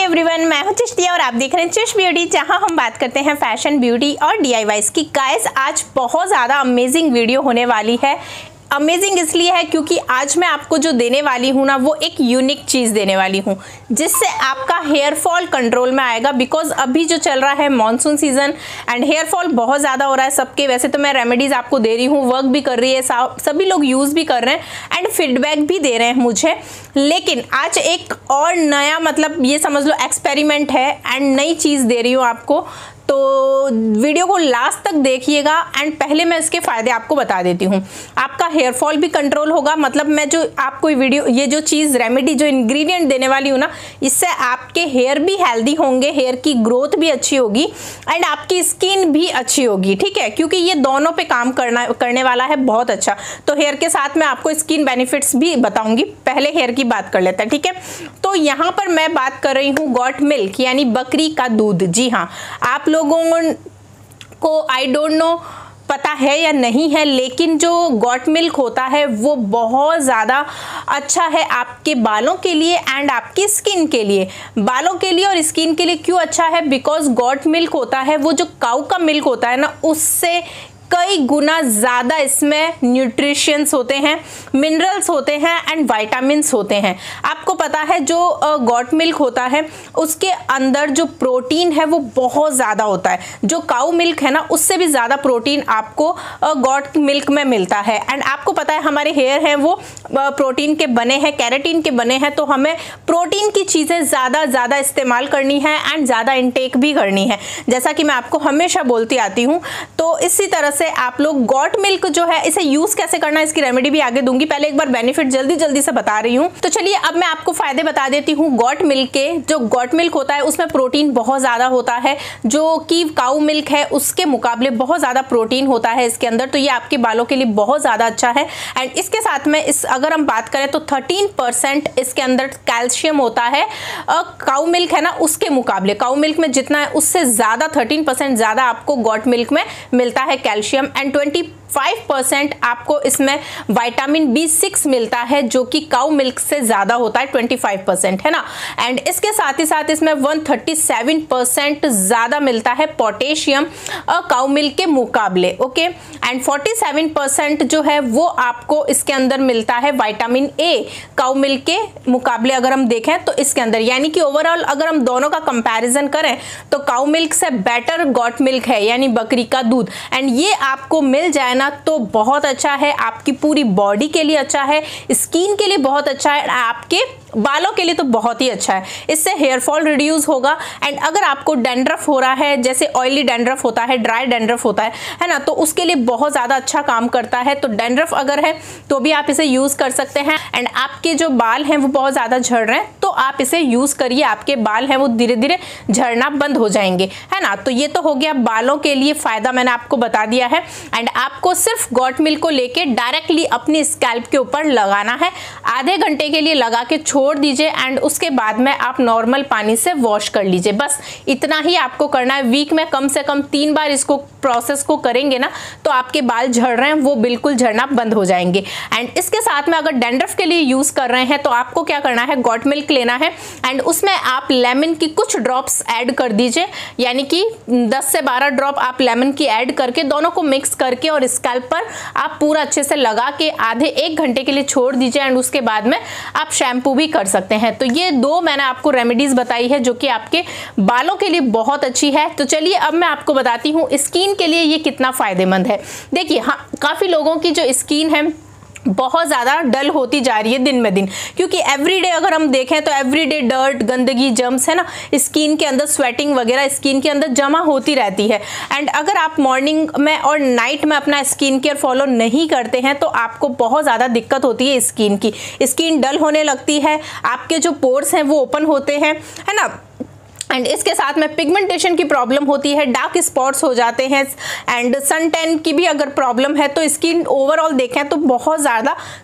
Everyone, मैं हूं चिश्तिया और आप देख रहे हैं चिश ब्यूटी, जहां हम बात करते हैं फैशन, ब्यूटी और DIYs की। गाइस, आज बहुत ज़्यादा अमेजिंग वीडियो होने वाली है। अमेजिंग इसलिए है क्योंकि आज मैं आपको जो देने वाली हूँ ना, वो एक यूनिक चीज़ देने वाली हूँ जिससे आपका हेयर फॉल कंट्रोल में आएगा। बिकॉज अभी जो चल रहा है monsoon season and hair fall बहुत ज़्यादा हो रहा है सबके। वैसे तो मैं रेमेडीज़ आपको दे रही हूँ, वर्क भी कर रही है, सभी लोग यूज़ भी कर रहे हैं एंड फीडबैक भी दे रहे हैं मुझे। लेकिन आज एक और नया, मतलब ये समझ लो एक्सपेरिमेंट है एंड नई चीज़ दे रही हूँ आपको, तो वीडियो को लास्ट तक देखिएगा। एंड पहले मैं इसके फ़ायदे आपको बता देती हूँ। आपका हेयर फॉल भी कंट्रोल होगा, मतलब मैं जो आपको वीडियो, ये जो चीज़ रेमेडी, जो इंग्रेडिएंट देने वाली हूँ ना, इससे आपके हेयर भी हेल्दी होंगे, हेयर की ग्रोथ भी अच्छी होगी एंड आपकी स्किन भी अच्छी होगी, ठीक है, क्योंकि ये दोनों पे काम करने वाला है बहुत अच्छा। तो हेयर के साथ मैं आपको स्किन बेनिफिट्स भी बताऊँगी। पहले हेयर की बात कर लेते हैं, ठीक है। तो यहाँ पर मैं बात कर रही हूँ गॉट मिल्क, यानी बकरी का दूध। जी हाँ, आप लोगों को आई डोंट नो पता है या नहीं है, लेकिन जो गॉट मिल्क होता है वो बहुत ज़्यादा अच्छा है आपके बालों के लिए एंड आपकी स्किन के लिए। बालों के लिए और स्किन के लिए क्यों अच्छा है? बिकॉज गॉट मिल्क होता है, वो जो काऊ का मिल्क होता है ना, उससे कई गुना ज़्यादा इसमें न्यूट्रिशंस होते हैं, मिनरल्स होते हैं एंड विटामिन्स होते हैं। आपको पता है जो गॉट मिल्क होता है उसके अंदर जो प्रोटीन है वो बहुत ज़्यादा होता है। जो काऊ मिल्क है ना, उससे भी ज़्यादा प्रोटीन आपको गॉट मिल्क में मिलता है। एंड आपको पता है हमारे हेयर हैं वो प्रोटीन के बने हैं, कैरेटीन के बने हैं, तो हमें प्रोटीन की चीज़ें ज़्यादा इस्तेमाल करनी है एंड ज़्यादा इंटेक भी करनी है, जैसा कि मैं आपको हमेशा बोलती आती हूँ। तो इसी तरह से आप लोग गॉट मिल्क जो है, इसे यूज कैसे करना है, इसकी रेमेडी भी आगे दूंगी। पहले एक बार बेनिफिट जल्दी से बता रही हूँ। तो चलिए अब मैं आपको फायदे बता देती हूँ गॉट मिल्क के। जो गॉट मिल्क होता है उसमें प्रोटीन बहुत ज्यादा होता है, जो कि काऊ मिल्क है उसके मुकाबले बहुत ज्यादा प्रोटीन होता है इसके अंदर। तो ये आपके बालों के लिए बहुत ज्यादा अच्छा है। एंड इसके साथ में अगर हम बात करें तो 13% इसके अंदर कैल्शियम होता है काऊ मिल्क है ना उसके मुकाबले। काऊ मिल्क में जितना है उससे ज्यादा 13% ज्यादा आपको गॉट मिल्क में मिलता है कैल्शियम। एंड 25% आपको इसमें विटामिन B6 मिलता है, जो कि काऊ मिल्क से ज्यादा होता है, 25% है ना। एंड इसके साथ ही साथ इसमें 137% ज्यादा मिलता है पोटेशियम काऊ मिल्क के मुकाबले। ओके, एंड 47% जो है वो आपको इसके अंदर मिलता है विटामिन A काऊ मिल्क के मुकाबले। अगर हम देखें तो इसके अंदर, यानी कि ओवरऑल अगर हम दोनों का कंपैरिजन करें तो काऊ मिल्क से बेटर गॉट मिल्क है, यानी बकरी का दूध। एंड ये आपको मिल जाए ना तो बहुत अच्छा है, आपकी पूरी बॉडी के लिए अच्छा है, स्किन के लिए बहुत अच्छा है, आपके बालों के लिए तो बहुत ही अच्छा है। इससे हेयर फॉल रिड्यूस होगा। एंड अगर आपको डैंड्रफ हो रहा है, जैसे ऑयली डैंड्रफ होता है, ड्राई डैंड्रफ होता है ना, तो उसके लिए बहुत ज़्यादा अच्छा काम करता है। तो डैंड्रफ अगर है तो भी आप इसे यूज़ कर सकते हैं। एंड आपके जो बाल हैं वो बहुत ज़्यादा झड़ रहे हैं तो आप इसे यूज़ करिए, आपके बाल हैं वो धीरे धीरे झड़ना बंद हो जाएंगे, है ना। तो ये तो हो गया बालों के लिए फ़ायदा, मैंने आपको बता दिया है। एंड आपको सिर्फ गॉट मिल्क को लेके डायरेक्टली अपनी स्कैल्प के ऊपर लगाना है, आधे घंटे के लिए लगा के छोड़ दीजिए एंड उसके बाद में आप नॉर्मल पानी से वॉश कर लीजिए। बस इतना ही आपको करना है। वीक में कम से कम 3 बार इसको प्रोसेस को करेंगे ना तो आपके बाल झड़ रहे हैं वो बिल्कुल झड़ना बंद हो जाएंगे। एंड इसके साथ में अगर डैंड्रफ के लिए यूज कर रहे हैं तो आपको क्या करना है, गॉट मिल्क लेना है एंड उसमें आप लेमन की कुछ ड्रॉप्स ऐड कर दीजिए, यानी कि 10 से 12 ड्रॉप आप लेमन की ऐड करके दोनों को मिक्स करके और स्कैल्प पर आप पूरा अच्छे से लगा के आधे 1 घंटे के लिए छोड़ दीजिए। एंड उसके बाद में आप शैम्पू भी कर सकते हैं। तो ये 2 मैंने आपको रेमेडीज बताई है जो कि आपके बालों के लिए बहुत अच्छी है। तो चलिए अब मैं आपको बताती हूँ स्किन के लिए ये कितना फायदेमंद है। देखिए, हाँ, काफी लोगों की जो स्किन है बहुत ज़्यादा डल होती जा रही है दिन में दिन, क्योंकि एवरीडे अगर हम देखें तो एवरीडे डर्ट, गंदगी, जर्म्स है ना स्किन के अंदर, स्वेटिंग वगैरह स्किन के अंदर जमा होती रहती है। एंड अगर आप मॉर्निंग में और नाइट में अपना स्किन केयर फॉलो नहीं करते हैं तो आपको बहुत ज़्यादा दिक्कत होती है स्किन की। स्किन डल होने लगती है, आपके जो पोर्स हैं वो ओपन होते हैं, है ना। एंड इसके साथ में पिगमेंटेशन की प्रॉब्लम होती है, डार्क स्पॉट्स हो जाते हैं एंड सन टैन की भी अगर प्रॉब्लम है तो स्किन ओवरऑल देखें तो बहुत ज़्यादा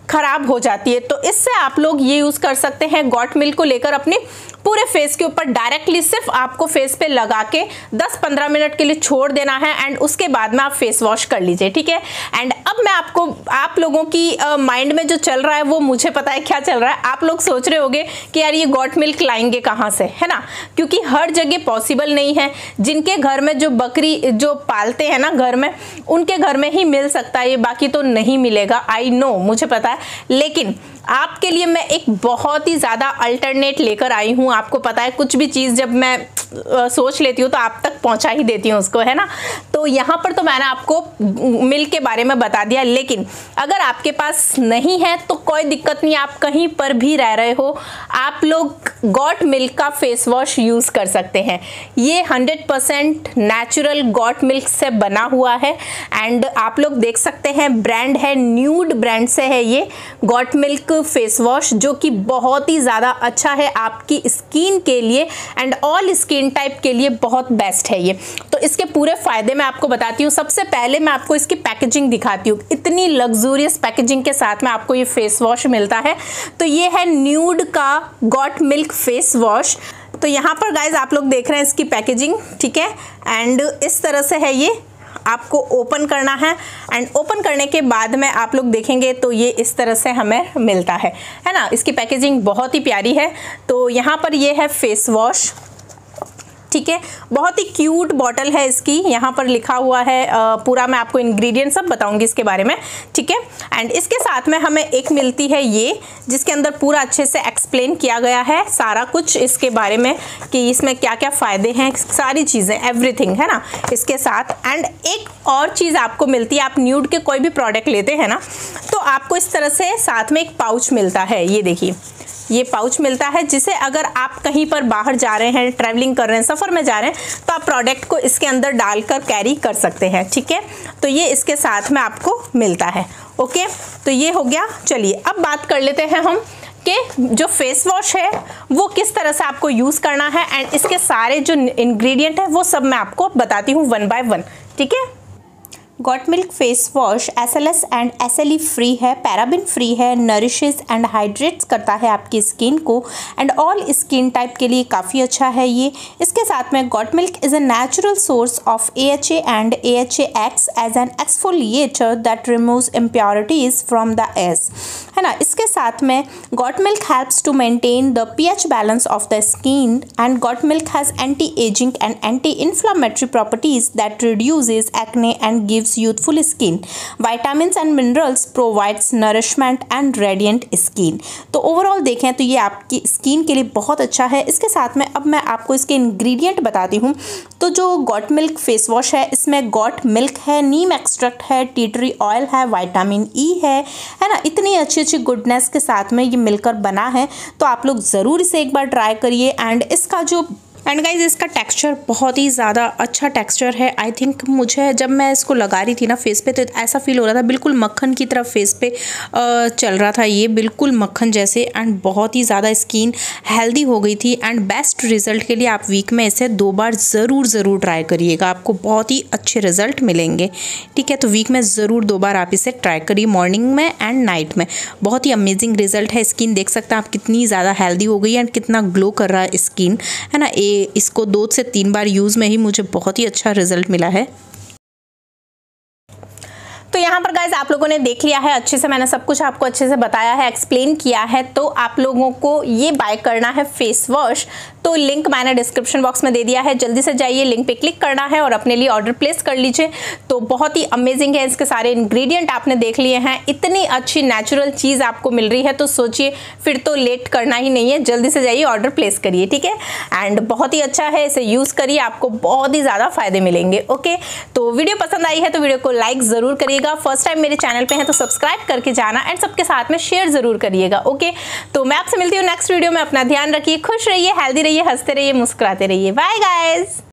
खराब हो जाती है। तो इससे आप लोग ये यूज़ कर सकते हैं गॉट मिल्क को लेकर अपने पूरे फेस के ऊपर डायरेक्टली सिर्फ आपको फेस पे लगा के 10-15 मिनट के लिए छोड़ देना है एंड उसके बाद में आप फेस वॉश कर लीजिए, ठीक है। एंड अब मैं आपको आप लोगों की माइंड में जो चल रहा है वो मुझे पता है क्या चल रहा है। आप लोग सोच रहे होंगे कि यार ये गॉट मिल्क लाएंगे कहाँ से, है ना, क्योंकि हर जगह पॉसिबल नहीं है। जिनके घर में जो बकरी जो पालते हैं ना घर में, उनके घर में ही मिल सकता है ये, बाकी तो नहीं मिलेगा। आई नो, मुझे पता है, लेकिन आपके लिए मैं एक बहुत ही ज़्यादा अल्टरनेट लेकर आई हूँ। आपको पता है कुछ भी चीज़ जब मैं सोच लेती हूँ तो आप तक पहुँचा ही देती हूँ उसको, है ना। तो यहाँ पर तो मैंने आपको मिल्क के बारे में बता दिया, लेकिन अगर आपके पास नहीं है तो कोई दिक्कत नहीं, आप कहीं पर भी रह रहे हो, आप लोग गॉट मिल्क का फेस वॉश यूज़ कर सकते हैं। ये 100% नेचुरल गॉट मिल्क से बना हुआ है एंड आप लोग देख सकते हैं ब्रांड है न्यूड ब्रांड से है ये गॉट मिल्क फेस वॉश, जो कि बहुत ही ज़्यादा अच्छा है आपकी स्किन के लिए एंड ऑल स्किन टाइप के लिए बहुत बेस्ट है ये। तो इसके पूरे फ़ायदे मैं आपको बताती हूँ। सबसे पहले मैं आपको इसकी पैकेजिंग दिखाती हूँ। इतनी लग्जूरियस पैकेजिंग के साथ में आपको ये फेस वॉश मिलता है। तो ये है न्यूड का गॉट मिल्क फेस वॉश। तो यहाँ पर गाइज आप लोग देख रहे हैं इसकी पैकेजिंग, ठीक है, एंड इस तरह से है ये। आपको ओपन करना है एंड ओपन करने के बाद में आप लोग देखेंगे तो ये इस तरह से हमें मिलता है ना। इसकी पैकेजिंग बहुत ही प्यारी है। तो यहाँ पर ये है फेस वॉश, ठीक है, बहुत ही क्यूट बॉटल है इसकी। यहाँ पर लिखा हुआ है पूरा, मैं आपको इंग्रेडिएंट सब बताऊंगी इसके बारे में, ठीक है। एंड इसके साथ में हमें एक मिलती है ये, जिसके अंदर पूरा अच्छे से एक्सप्लेन किया गया है सारा कुछ इसके बारे में कि इसमें क्या क्या फ़ायदे हैं, सारी चीज़ें, एवरीथिंग, है ना, इसके साथ। एंड एक और चीज़ आपको मिलती है, आप न्यूड के कोई भी प्रोडक्ट लेते हैं ना तो आपको इस तरह से साथ में एक पाउच मिलता है। ये देखिए, ये पाउच मिलता है, जिसे अगर आप कहीं पर बाहर जा रहे हैं, ट्रैवलिंग कर रहे हैं, सफ़र में जा रहे हैं, तो आप प्रोडक्ट को इसके अंदर डालकर कैरी कर सकते हैं, ठीक है। तो ये इसके साथ में आपको मिलता है। ओके, तो ये हो गया। चलिए अब बात कर लेते हैं हम कि जो फेस वॉश है वो किस तरह से आपको यूज़ करना है एंड इसके सारे जो इंग्रेडिएंट है वो सब मैं आपको बताती हूँ 1 बाय 1, ठीक है। Goat milk face wash SLS and SLE free है, पैराबिन फ्री है, नरिशेस एंड हाइड्रेट्स करता है आपकी स्किन को एंड ऑल स्किन टाइप के लिए काफ़ी अच्छा है ये। इसके साथ में goat milk is a natural source of AHA and AHA acts as an exfoliator that removes impurities from the edge, है ना। इसके साथ में goat milk helps to maintain the pH balance of the skin and goat milk has anti aging and anti inflammatory properties that reduces acne and gives youthful skin. Vitamins and minerals provides nourishment and radiant skin. तो overall देखें तो ये आपकी skin के लिए बहुत अच्छा है। इसके साथ में अब मैं आपको इसके इंग्रेडिएंट बताती हूँ। तो जो गॉट मिल्क फेस वॉश है इसमें गॉट मिल्क है, नीम एक्सट्रैक्ट है, टी ट्री ऑयल है, विटामिन ई है ना। इतनी अच्छी अच्छी गुडनेस के साथ में ये मिलकर बना है। तो आप लोग ज़रूर इसे एक बार ट्राई करिए एंड इसका जो गाइज इसका टेक्सचर बहुत ही ज़्यादा अच्छा टेक्सचर है। आई थिंक मुझे जब मैं इसको लगा रही थी ना फेस पे तो ऐसा फील हो रहा था बिल्कुल मक्खन की तरह फेस पे चल रहा था, ये बिल्कुल मक्खन जैसे एंड बहुत ही ज़्यादा स्किन हेल्दी हो गई थी। एंड बेस्ट रिजल्ट के लिए आप वीक में इसे 2 बार ज़रूर ट्राई करिएगा, आपको बहुत ही अच्छे रिजल्ट मिलेंगे, ठीक है। तो वीक में ज़रूर 2 बार आप इसे ट्राई करिए, मॉर्निंग में एंड नाइट में। बहुत ही अमेजिंग रिजल्ट है। स्किन देख सकते हैं आप कितनी ज़्यादा हेल्दी हो गई एंड कितना ग्लो कर रहा है स्किन, है ना। इसको 2 से 3 बार यूज़ में ही मुझे बहुत ही अच्छा रिजल्ट मिला है। तो यहाँ पर गाइज आप लोगों ने देख लिया है अच्छे से, मैंने सब कुछ आपको अच्छे से बताया है, एक्सप्लेन किया है। तो आप लोगों को ये बाय करना है फेस वॉश, तो लिंक मैंने डिस्क्रिप्शन बॉक्स में दे दिया है, जल्दी से जाइए, लिंक पे क्लिक करना है और अपने लिए ऑर्डर प्लेस कर लीजिए। तो बहुत ही अमेजिंग है, इसके सारे इंग्रेडिएंट आपने देख लिए हैं, इतनी अच्छी नेचुरल चीज़ आपको मिल रही है। तो सोचिए फिर तो लेट करना ही नहीं है, जल्दी से जाइए ऑर्डर प्लेस करिए, ठीक है। एंड बहुत ही अच्छा है, इसे यूज़ करिए, आपको बहुत ही ज़्यादा फायदे मिलेंगे। ओके, तो वीडियो पसंद आई है तो वीडियो को लाइक ज़रूर करिएगा, फर्स्ट टाइम मेरे चैनल पे हैं तो सब्सक्राइब करके जाना एंड सबके साथ में शेयर ज़रूर करिएगा। ओके, तो मैं आपसे मिलती हूँ नेक्स्ट वीडियो में। अपना ध्यान रखिए, खुश रहिए, हेल्दी रहिए, हंसते रहिए, मुस्कुराते रहिए। Bye guys.